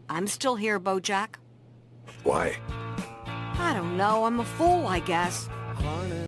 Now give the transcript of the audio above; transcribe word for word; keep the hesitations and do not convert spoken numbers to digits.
I'm still here, Bojack. Why? I don't know, I'm a fool, I guess.